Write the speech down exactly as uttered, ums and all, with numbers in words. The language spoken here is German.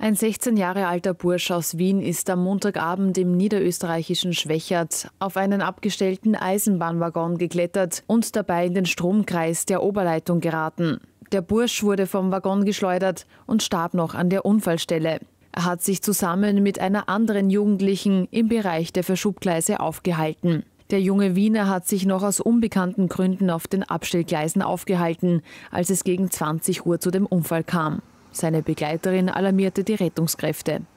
Ein sechzehn Jahre alter Bursch aus Wien ist am Montagabend im niederösterreichischen Schwechat auf einen abgestellten Eisenbahnwaggon geklettert und dabei in den Stromkreis der Oberleitung geraten. Der Bursch wurde vom Waggon geschleudert und starb noch an der Unfallstelle. Er hat sich zusammen mit einer anderen Jugendlichen im Bereich der Verschubgleise aufgehalten. Der junge Wiener hat sich noch aus unbekannten Gründen auf den Abstellgleisen aufgehalten, als es gegen zwanzig Uhr zu dem Unfall kam. Seine Begleiterin alarmierte die Rettungskräfte.